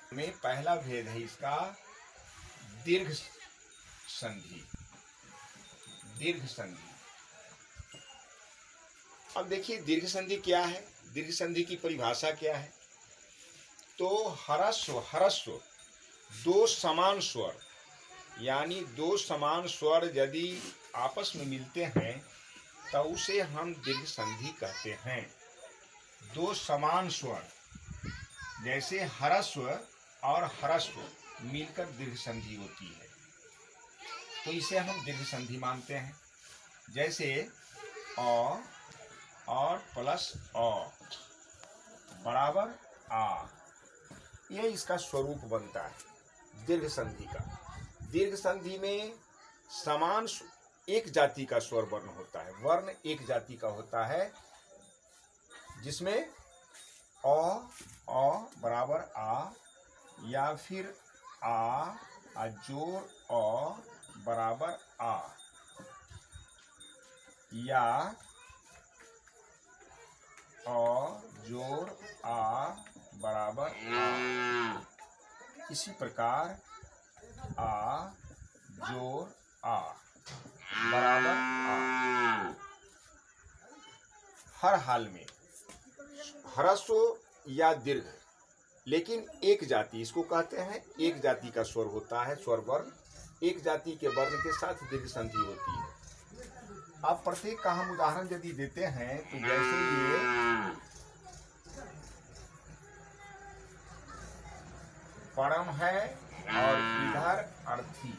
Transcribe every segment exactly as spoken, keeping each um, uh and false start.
में पहला भेद है इसका दीर्घ संधि। दीर्घ संधि। अब देखिए दीर्घ संधि क्या है, दीर्घ संधि की परिभाषा क्या है। तो ह्रस्व ह्रस्व दो समान स्वर, यानी दो समान स्वर यदि आपस में मिलते हैं तो उसे हम दीर्घ संधि कहते हैं। दो समान स्वर जैसे ह्रस्व और ह्रस्व मिलकर दीर्घ संधि होती है, तो इसे हम दीर्घ संधि मानते हैं। जैसे अ और प्लस अ बराबर आ, यह इसका स्वरूप बनता है दीर्घ संधि का। दीर्घ संधि में समान एक जाति का स्वर वर्ण होता है, वर्ण एक जाति का होता है, जिसमें अ अ बराबर आ, या फिर आ आ जोड़ अ बराबर आ, या अ जोड़ आ बराबर आ। इसी प्रकार आ जोड़ आ बराबर आ। हर हाल में ह्रस्व या दीर्घ, लेकिन एक जाति, इसको कहते हैं एक जाति का स्वर होता है, स्वर वर्ण एक जाति के वर्ण के साथ दीर्घ संधि होती है। अब प्रत्येक का हम उदाहरण यदि देते हैं तो जैसे ये परम है और इधर अर्थी।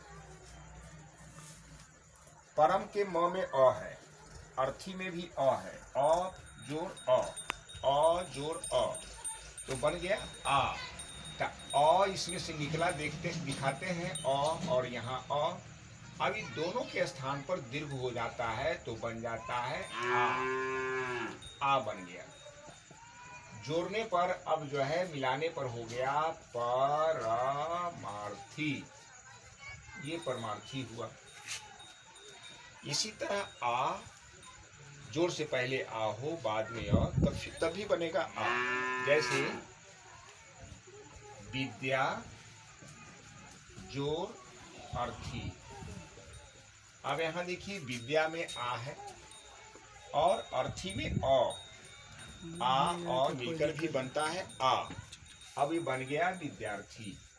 परम के म में अ है, अर्थी में भी अ है, अ जोड़ अ, अ जोड़ अ, तो बन गया आ। अ इसमें से निकला, देखते दिखाते हैं अ और यहाँ अ। अब इन दोनों के स्थान पर दीर्घ हो जाता है तो बन जाता है आ। आ बन गया। जोड़ने पर अब जो है मिलाने पर हो गया परमार्थी, ये परमार्थी हुआ। इसी तरह आ जोड़ से पहले आ हो बाद में अ, तब तभी बनेगा आ। जैसे विद्या जोड़ अर्थी। अब यहाँ देखिए विद्या में आ है और अर्थी में अ, आ और मिलकर भी बनता है आ। अब ये बन गया विद्यार्थी।